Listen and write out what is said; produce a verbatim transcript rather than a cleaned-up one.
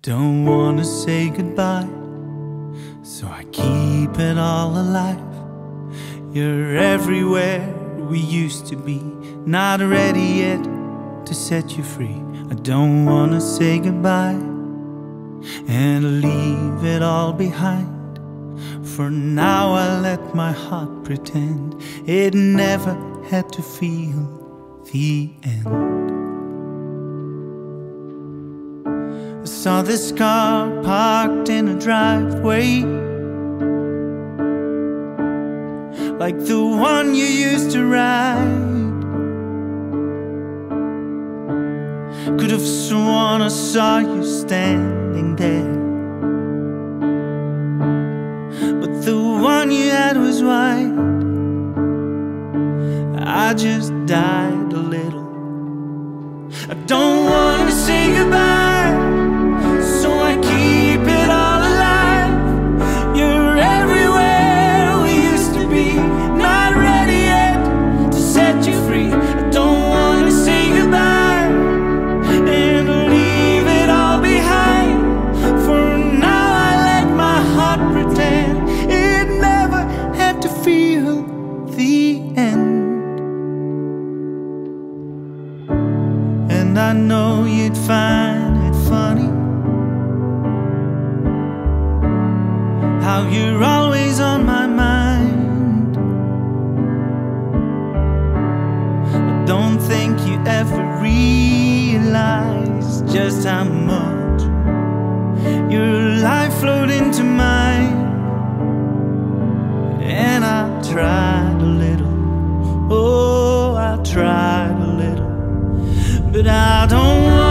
Don't wanna say goodbye, so I keep it all alive. You're everywhere we used to be, not ready yet to set you free. I don't wanna say goodbye and leave it all behind. For now I let my heart pretend it never had to feel the end. I saw this car parked in a driveway, like the one you used to ride. Could have sworn I saw you standing there, but the one you had was white. I just died a little. I don't want to say goodbye, so I keep it all alive. You're everywhere we used to be, not ready yet to set you free. I don't want to say goodbye and leave it all behind. For now I let my heart pretend it never had to feel the end. And I know you'd find it funny how you're always on my mind. I don't think you ever realize just how much your life flowed into mine. And I tried a little, oh, I tried a little, but I don't want